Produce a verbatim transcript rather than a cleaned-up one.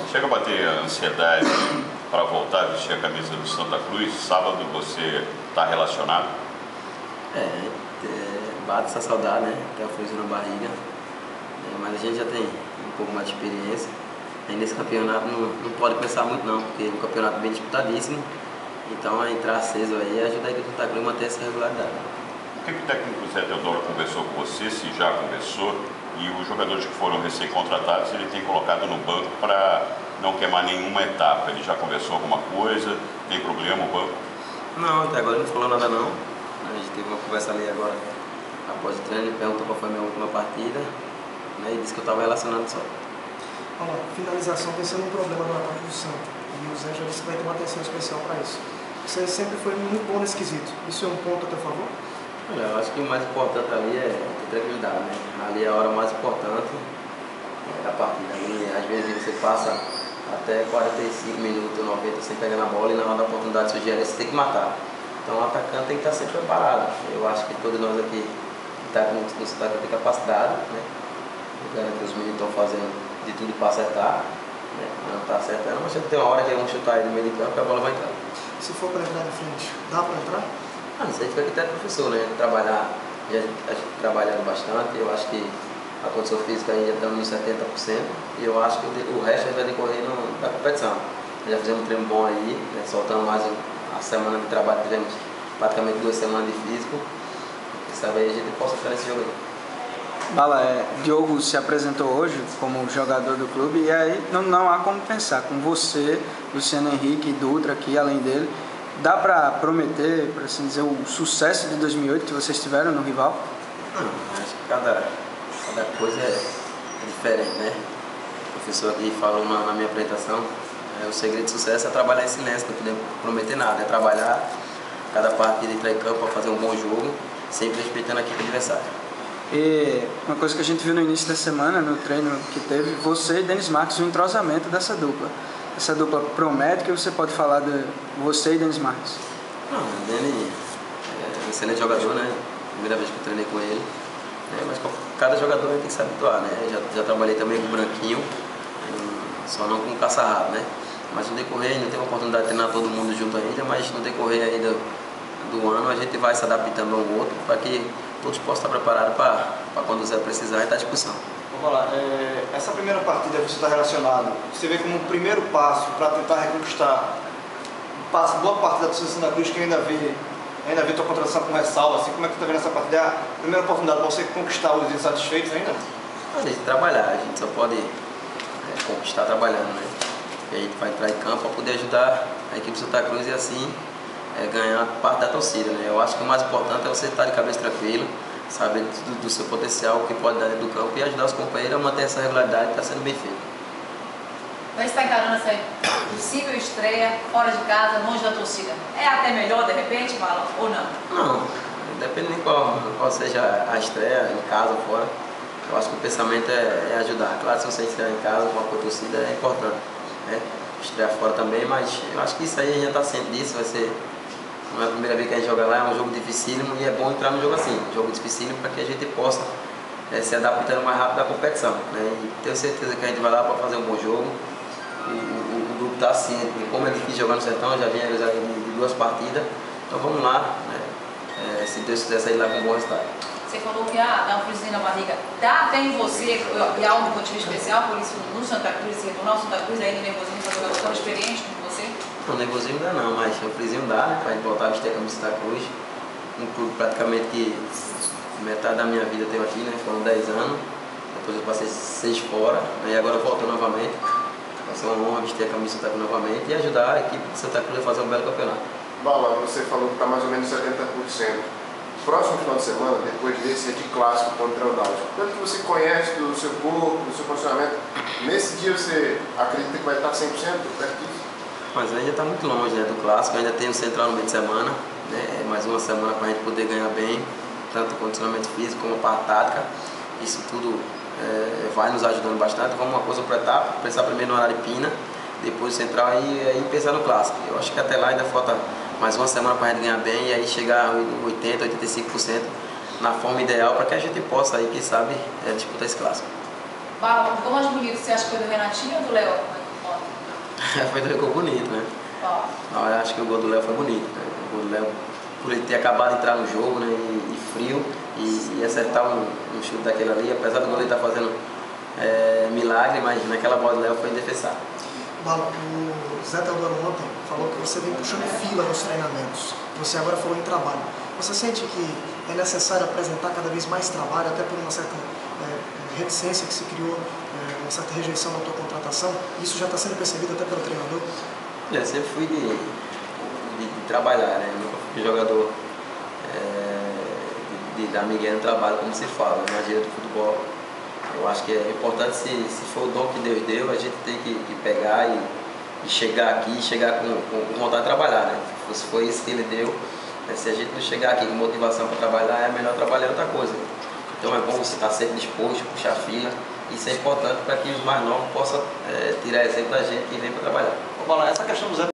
chega a bater a ansiedade para voltar a vestir a camisa do Santa Cruz? Sábado você está relacionado? É, é, bate essa saudade, né? Tem a friozinho na barriga. É, mas a gente já tem um pouco mais de experiência. Aí nesse campeonato não, não pode pensar muito não, porque é um campeonato bem disputadíssimo. Então a entrar aceso aí ajuda a equipe do Santa Cruz a manter essa regularidade. O que, que o técnico Zé Teodoro conversou com você, se já conversou, e os jogadores que foram recém-contratados ele tem colocado no banco para não queimar nenhuma etapa? Ele já conversou alguma coisa? Tem problema o banco? Não, até agora ele não falou nada não. A gente teve uma conversa ali agora após o treino, ele perguntou qual foi a minha última partida, né, e disse que eu estava relacionado só. Olha, finalização tem sendo um problema no ataque do Santa, e o Zé já disse que vai ter uma atenção especial para isso. Você sempre foi muito bom nesse quesito. Isso é um ponto a teu favor? Olha, eu acho que o mais importante ali é ter tranquilidade, né? Ali é a hora mais importante da partida. Ali, às vezes você passa até quarenta e cinco minutos, noventa sem pegar na bola, e na hora da oportunidade surgir você tem que matar. Então o atacante tem que estar sempre preparado. Eu acho que todos nós aqui que estamos tá com o Santa Cruz tem capacidade, né? Eu garanto que os meninos estão fazendo de tudo para acertar, né? Não está acertando, mas tem uma hora que vão chutar aí no meio de campo e a bola vai entrar. Se for para entrar de frente, dá para entrar? Ah, isso aí fica aqui até professor, né? Trabalhar, já trabalhando bastante, eu acho que a condição física ainda estamos nos setenta por cento, e eu acho que o resto vai decorrer no, da competição. Já fizemos um treino bom aí, né? Soltamos mais a semana de trabalho, tivemos praticamente duas semanas de físico, e sabe aí a gente possa ficar nesse jogo aí. Bala, é, Diogo se apresentou hoje como jogador do clube, e aí não, não há como pensar, com você, Luciano Henrique e Dutra aqui, além dele, dá para prometer, por assim dizer, o sucesso de dois mil e oito que vocês tiveram no rival? Não, acho que cada, cada coisa é, é diferente, né? O professor aqui falou na, na minha apresentação, é, o segredo de sucesso é trabalhar em silêncio, não podemos prometer nada, é trabalhar cada partida, entrar em campo para fazer um bom jogo, sempre respeitando a equipe adversária. E uma coisa que a gente viu no início da semana, no treino que teve, você e Denis Marques, o entrosamento dessa dupla. Essa dupla promete, que você pode falar de você e Denis Marques? Não, o Denis é um excelente jogador, né? Primeira vez que eu treinei com ele. É, mas cada jogador tem que se habituar, né? Já, já trabalhei também com o Branquinho, só não com o Caçarrado, né? Mas no decorrer, não tenho a oportunidade de treinar todo mundo junto ainda, mas no decorrer ainda do ano a gente vai se adaptando ao outro para que todos possam estar preparados para quando o Zé precisar e estar à disposição. Vamos lá, é, essa primeira partida você está relacionado, você vê como um primeiro passo para tentar reconquistar passo, boa parte da torcida Santa Cruz, que ainda vê, ainda vê tua contratação com ressalva, assim, como é que você está vendo essa partida? É a primeira oportunidade para você conquistar os insatisfeitos ainda? A gente trabalhar, a gente só pode é, conquistar trabalhando, né? E a gente vai entrar em campo para poder ajudar a equipe Santa Cruz e assim é, ganhar parte da torcida, né? Eu acho que o mais importante é você estar de cabeça tranquila, saber do, do seu potencial, o que pode dar dentro do campo e ajudar os companheiros a manter essa regularidade que está sendo bem feita. Você está encarando essa possível estreia fora de casa, longe da torcida. É até melhor, de repente, Bala, ou não? Não, depende de qual, qual seja a estreia, em casa ou fora. Eu acho que o pensamento é, é ajudar. Claro, se você estrear em casa com a torcida é importante, né? Estrear fora também, mas eu acho que isso aí a gente está ciente disso, vai ser... Não é a primeira vez que a gente joga lá, é um jogo dificílimo e é bom entrar num jogo assim, um jogo dificílimo para que a gente possa é, se adaptando mais rápido à competição, né? E tenho certeza que a gente vai lá para fazer um bom jogo. O, o, o grupo está ciente de como é difícil jogar no Sertão, já vinha realizar de, de duas partidas, então vamos lá, né? É, se Deus quiser sair lá com um bom resultado. Você falou que ah, dá um friozinho na barriga. Dá até em você, e há um motivo especial por isso no Santa Cruz, se retornar ao Santa Cruz, ainda nervosismo para jogador tão experiente como você? Não, nervosismo não dá não, mas o friozinho dá, né? Para a gente voltar a vestir a camisa do Santa Cruz. Um clube praticamente que metade da minha vida teve aqui, né? Foram dez anos, depois eu passei seis fora, né? E agora voltou novamente. Vai ser uma honra vestir a camisa do Santa Cruz novamente e ajudar a equipe de Santa Cruz a fazer um belo campeonato. Bala, você falou que está mais ou menos setenta por cento. Próximo final de semana, depois desse, é de clássico contra o Náutico. Tanto que você conhece do seu corpo, do seu funcionamento, nesse dia você acredita que vai estar cem por cento perto disso? Mas ainda está muito longe, né, do clássico, ainda tem o Central no meio de semana, né, mais uma semana para a gente poder ganhar bem, tanto o condicionamento físico como a parte tática. Isso tudo é, vai nos ajudando bastante. Vamos uma coisa por etapa, pensar primeiro no horário Pina, depois o Central e aí pensar no clássico. Eu acho que até lá ainda falta mais uma semana para a gente ganhar bem e aí chegar a oitenta, oitenta e cinco por cento na forma ideal para que a gente possa aí, quem sabe, é, disputar esse clássico. Bala, o gol mais bonito, você acha que foi do Renatinho ou do Léo? Foi um gol bonito, né? Ó. Não, eu acho que o gol do Léo foi bonito, né? O gol do Léo, por ele ter acabado de entrar no jogo, né? E, e frio, e, e acertar um, um chute daquele ali, apesar do goleiro estar fazendo é, milagre, mas naquela bola do Léo foi indefensável. Bala, o Zé Teodoro ontem falou que você vem puxando fila nos treinamentos. Você agora falou em trabalho. Você sente que é necessário apresentar cada vez mais trabalho, até por uma certa é, reticência que se criou, é, uma certa rejeição na tua contratação? Isso já está sendo percebido até pelo treinador? Eu sempre fui de, de, de trabalhar, né? Eu nunca fui jogador é, de, de dar migué no trabalho, como se fala, na gíria do futebol. Eu acho que é importante, se, se for o dom que Deus deu, a gente tem que, que pegar e, e chegar aqui, chegar com, com, com vontade de trabalhar, né? Se foi isso que Ele deu, né? Se a gente não chegar aqui com motivação para trabalhar, é melhor trabalhar outra coisa. Então é bom você estar sempre disposto, puxar fila. Isso é importante para que os mais novos possam é, tirar exemplo da gente que vem para trabalhar. Ô, Bala, essa questão do Zé